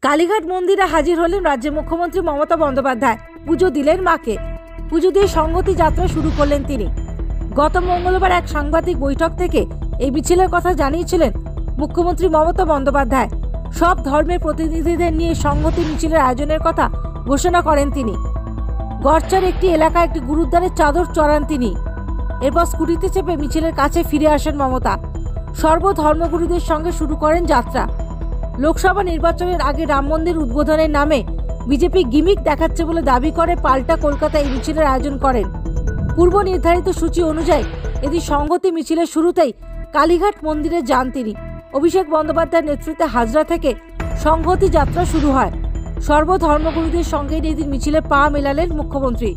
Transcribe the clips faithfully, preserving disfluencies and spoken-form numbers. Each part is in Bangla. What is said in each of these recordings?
কালীঘাট মন্দিরে হাজির হলেন রাজ্যের মুখ্যমন্ত্রী মমতা বন্দ্যোপাধ্যায়। পুজো দিলেন মাকে। পুজো দিয়ে সংহতি যাত্রা শুরু করলেন তিনি। গত মঙ্গলবার এক সাংবাদিক বৈঠক থেকে এই মিছিলের কথা জানিয়েছিলেন মুখ্যমন্ত্রী মমতা বন্দ্যোপাধ্যায়। সব ধর্মের প্রতিনিধিদের নিয়ে সংহতি মিছিলের আয়োজনের কথা ঘোষণা করেন তিনি। গড়চার একটি এলাকায় একটি গুরুদ্বারের চাদর চড়ান তিনি। এরপর স্কুটিতে চেপে মিছিলের কাছে ফিরে আসেন মমতা। সর্বধর্মগুরুদের সঙ্গে শুরু করেন যাত্রা। লোকসভা নির্বাচনের আগে রাম মন্দির উদ্বোধনের নামে বিজেপি গিমিক দেখাচ্ছে বলে দাবি করে পাল্টা কলকাতা এই মিছিলের আয়োজন করেন। পূর্ব নির্ধারিত সূচি অনুযায়ী এদিন সংহতি মিছিলের শুরুতেই কালীঘাট মন্দিরে যান তিনি। অভিষেক বন্দ্যোপাধ্যায়ের নেতৃত্বে হাজরা থেকে সংহতি যাত্রা শুরু হয়। সর্বধর্মগুরুদের সঙ্গে এদিন মিছিলে পা মেলালেন মুখ্যমন্ত্রী।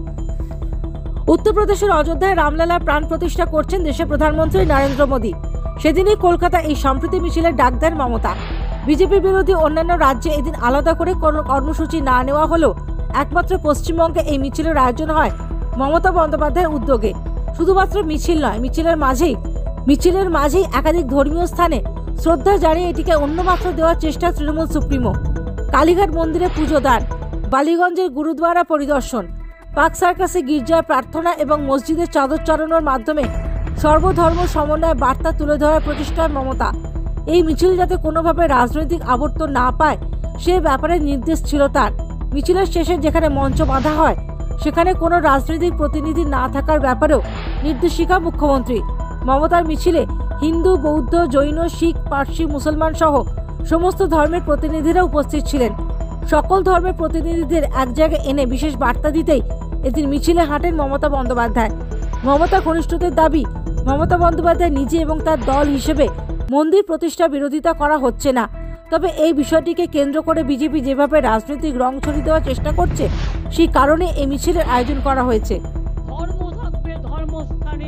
উত্তরপ্রদেশের অযোধ্যায় রামলালার প্রাণ প্রতিষ্ঠা করছেন দেশের প্রধানমন্ত্রী নরেন্দ্র মোদী। সেদিনই কলকাতা এই সম্প্রীতি মিছিলের ডাক দেন মমতা। বিজেপি বিরোধী অন্যান্য রাজ্যে এদিন আলাদা করে কোনো কর্মসূচি না নেওয়া হলেও একমাত্র পশ্চিমবঙ্গে এই মিছিলের আয়োজন হয় মমতা বন্দ্যোপাধ্যায়ের উদ্যোগে। শুধুমাত্র মিছিল নয়, মিছিলের মাঝেই মিছিলের মাঝেই একাধিক ধর্মীয় স্থানে শ্রদ্ধা জানিয়ে এটিকে অন্য মাত্রা দেওয়ার চেষ্টা তৃণমূল সুপ্রিমো। কালীঘাট মন্দিরে পুজো দান, বালিগঞ্জের গুরুদ্বারা পরিদর্শন, পার্ক সার্কাসে গির্জার প্রার্থনা এবং মসজিদের চাদর চড়ানোর মাধ্যমে সর্বধর্ম সমন্বয়ের বার্তা তুলে ধরার প্রচেষ্টায় মমতা। এই মিছিল যাতে কোনোভাবে রাজনৈতিক আবর্তন না পায় সে ব্যাপারে নির্দেশ ছিল তার। মিছিলের শেষে যেখানে মঞ্চ বাঁধা হয় সেখানে কোনো রাজনৈতিক প্রতিনিধি না থাকার ব্যাপারেও নির্দেশিকা মুখ্যমন্ত্রী। মমতার মিছিলে হিন্দু, বৌদ্ধ, জৈন, শিখ, পার্সি, মুসলমান সহ সমস্ত ধর্মের প্রতিনিধিরা উপস্থিত ছিলেন। সকল ধর্মের প্রতিনিধিদের এক জায়গায় এনে বিশেষ বার্তা দিতেই এদিন মিছিলে হাঁটেন মমতা বন্দ্যোপাধ্যায়। মমতা ঘনিষ্ঠদের দাবি, মমতা বন্দ্যোপাধ্যায় নিজে এবং তার দল হিসেবে মন্দির প্রতিষ্ঠা বিরোধিতা করা হচ্ছে না। তবে এই বিষয়টিকে কেন্দ্র করে বিজেপি যেভাবে রাজনৈতিক রং ছড়িয়ে দেওয়ার চেষ্টা করছে সেই কারণে এই মিছিলের আয়োজন করা হয়েছে। ধর্ম থাকবে ধর্মস্থানে,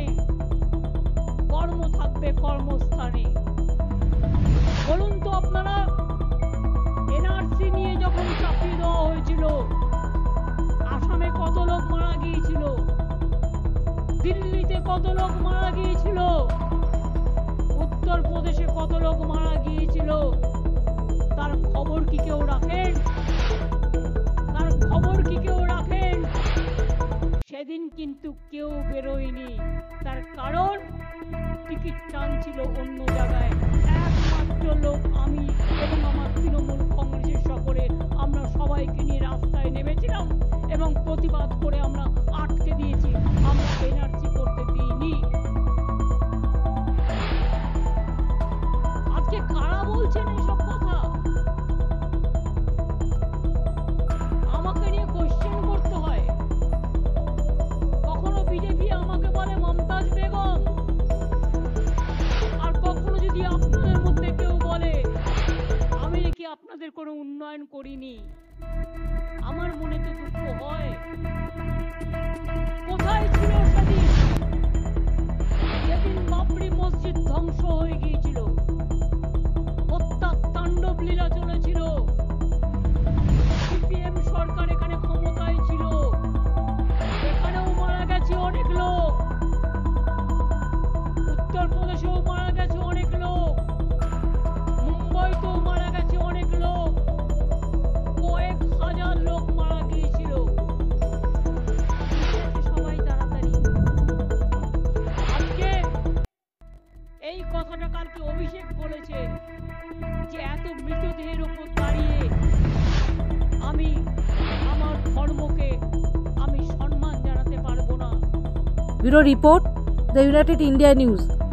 কর্ম থাকবে কর্মস্থানে। বলুন তো আপনারা, এনআরসি নিয়ে যখন চাপিয়ে দেওয়া হয়েছিল, আসামে কত লোক মারা গিয়েছিল, দিল্লিতে কত লোক মারা গিয়েছিল, উত্তরপ্রদেশে কত লোক মারা গিয়েছিল, তার খবর কি কেউ রাখেন? তার খবর কি কেউ রাখেন? সেদিন কিন্তু কেউ বেরোয়নি। তার কারণ টিকিট টানছিল অন্য জায়গায়। একমাত্র লোক আমি এবং আমার তৃণমূল কংগ্রেসের সকলে আমরা সবাইকে নিয়ে রাস্তায় নেমেছিলাম এবং প্রতিবাদ করে আমরা আটকে দিয়েছি। আমরা এনআরসি করতে দিইনি। আজকে কারা বলছেন এইসব কথা? আমাকে নিয়ে কোশ্চেন করতে হয়। কখনো বিজেপি আমাকে বলে মমতাজ বেগম, আর কখনো যদি আপনাদের মধ্যে কেউ বলে আমি নাকি আপনাদের কোনো উন্নয়ন করিনি, আমার মনে তো দুঃখ হয়। কোথায় ছিল সেদিন যেদিন বাবরি মসজিদ ধ্বংস হয়ে গিয়েছিল, হত্যা তাণ্ডব লীলা চলেছিল, সিপিএম সরকার এখানে ক্ষমতায় ছিল, এখানেও মারা গেছে অনেক লোক, উত্তরপ্রদেশেও মারা গেছে অনেক লোক, মুম্বাইতেও মারা গেছে অনেক লোক, কয়েক হাজার লোক মারা গিয়েছিল। সবাই তাড়াতাড়ি আজকে এই কথাটা কালকে অভিষেক বলেছে যে এত মৃতদেহের উপর দাঁড়িয়ে আমি আমার ধর্মকে আমি সম্মান জানাতে পারবো না। Bureau report, the United India news.